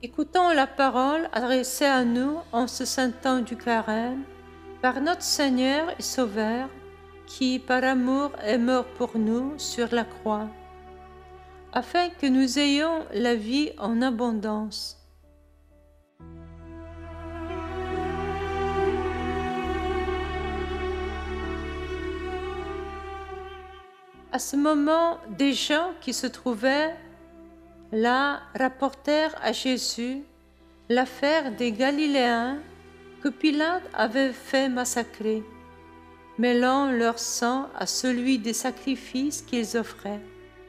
Écoutons la parole adressée à nous en ce saint temps du Carême par notre Seigneur et Sauveur qui, par amour, est mort pour nous sur la croix, afin que nous ayons la vie en abondance. À ce moment, des gens qui se trouvaient là rapportèrent à Jésus l'affaire des Galiléens que Pilate avait fait massacrer, mêlant leur sang à celui des sacrifices qu'ils offraient.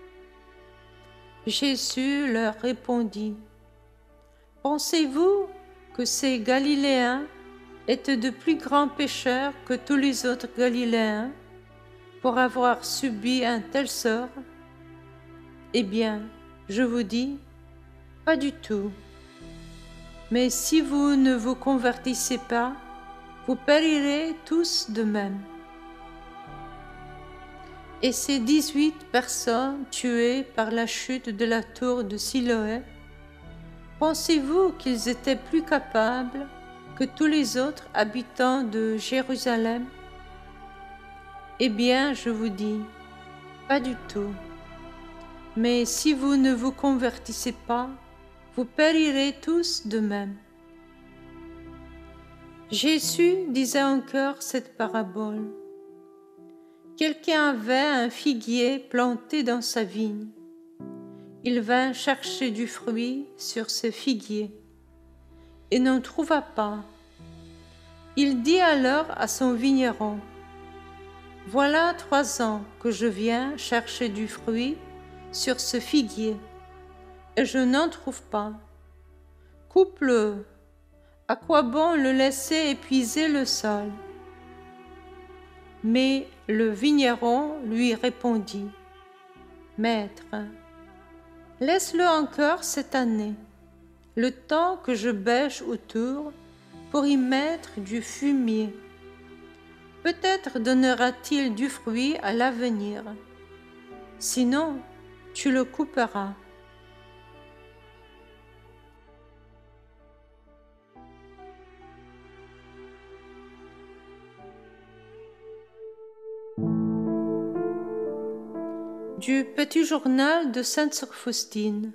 Jésus leur répondit: « Pensez-vous que ces Galiléens étaient de plus grands pécheurs que tous les autres Galiléens pour avoir subi un tel sort? Eh bien, je vous dis, pas du tout. Mais si vous ne vous convertissez pas, vous périrez tous de même. » Et ces 18 personnes tuées par la chute de la tour de Siloé, pensez-vous qu'ils étaient plus capables que tous les autres habitants de Jérusalem? Eh bien, je vous dis, pas du tout. Mais si vous ne vous convertissez pas, vous périrez tous de même. Jésus disait encore cette parabole. Quelqu'un avait un figuier planté dans sa vigne. Il vint chercher du fruit sur ce figuier et n'en trouva pas. Il dit alors à son vigneron: « Voilà 3 ans que je viens chercher du fruit sur ce figuier, et je n'en trouve pas. Coupe-le, à quoi bon le laisser épuiser le sol ?» Mais le vigneron lui répondit: « Maître, laisse-le encore cette année, le temps que je bêche autour pour y mettre du fumier. Peut-être donnera-t-il du fruit à l'avenir. Sinon, tu le couperas. » Du petit journal de Sainte Sœur Faustine.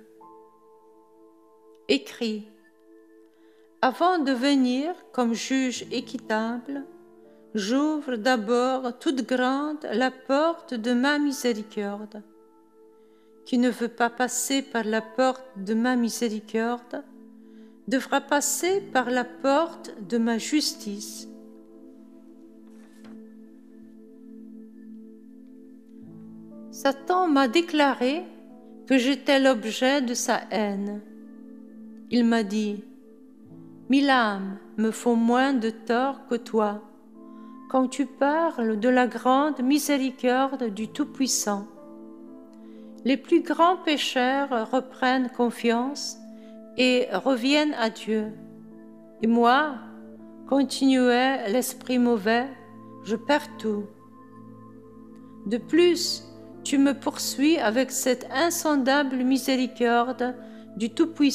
Écrit: avant de venir comme juge équitable, j'ouvre d'abord toute grande la porte de ma miséricorde. Qui ne veut pas passer par la porte de ma miséricorde devra passer par la porte de ma justice. Satan m'a déclaré que j'étais l'objet de sa haine. Il m'a dit: « 1000 âmes me font moins de tort que toi quand tu parles de la grande miséricorde du Tout-Puissant. Les plus grands pécheurs reprennent confiance et reviennent à Dieu. Et moi, continuait l'esprit mauvais, je perds tout. De plus, tu me poursuis avec cette insondable miséricorde du Tout-Puissant. »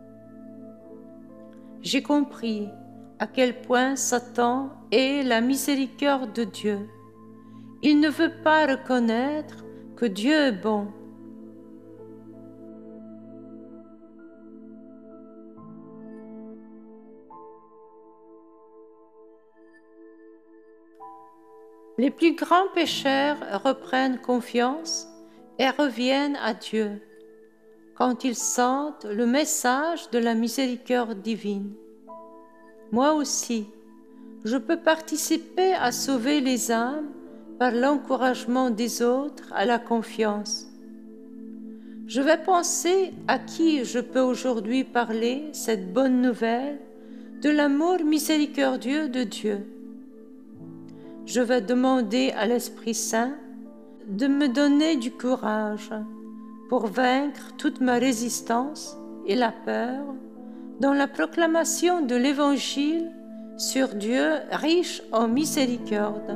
J'ai compris à quel point Satan est la miséricorde de Dieu. Il ne veut pas reconnaître que Dieu est bon. Les plus grands pécheurs reprennent confiance et reviennent à Dieu quand ils sentent le message de la miséricorde divine. Moi aussi, je peux participer à sauver les âmes par l'encouragement des autres à la confiance. Je vais penser à qui je peux aujourd'hui parler cette bonne nouvelle de l'amour miséricordieux de Dieu. Je vais demander à l'Esprit Saint de me donner du courage pour vaincre toute ma résistance et la peur dans la proclamation de l'Évangile sur Dieu riche en miséricorde.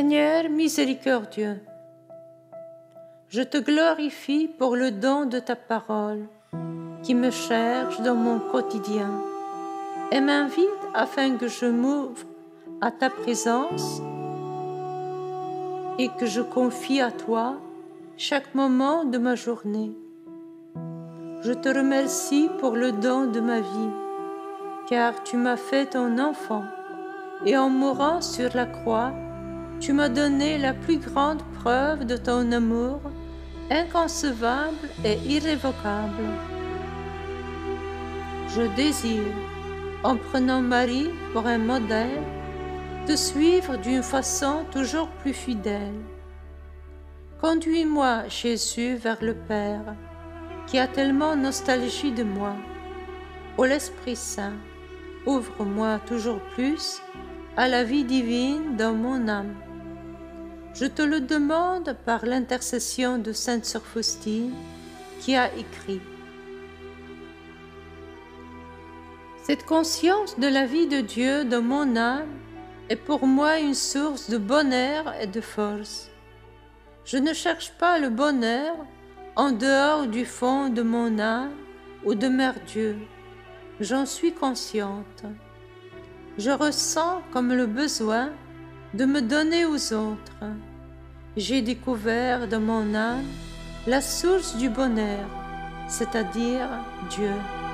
Seigneur miséricordieux, je te glorifie pour le don de ta parole qui me cherche dans mon quotidien et m'invite afin que je m'ouvre à ta présence et que je confie à toi chaque moment de ma journée. Je te remercie pour le don de ma vie, car tu m'as fait ton enfant, et en mourant sur la croix, tu m'as donné la plus grande preuve de ton amour, inconcevable et irrévocable. Je désire, en prenant Marie pour un modèle, te suivre d'une façon toujours plus fidèle. Conduis-moi, Jésus, vers le Père, qui a tellement nostalgie de moi. Ô l'Esprit Saint, ouvre-moi toujours plus à la vie divine dans mon âme. Je te le demande par l'intercession de Sainte Sœur Faustine, qui a écrit: cette conscience de la vie de Dieu dans mon âme est pour moi une source de bonheur et de force. Je ne cherche pas le bonheur en dehors du fond de mon âme ou de Mère Dieu. J'en suis consciente. Je ressens comme le besoin de me donner aux autres. J'ai découvert dans mon âme la source du bonheur, c'est-à-dire Dieu.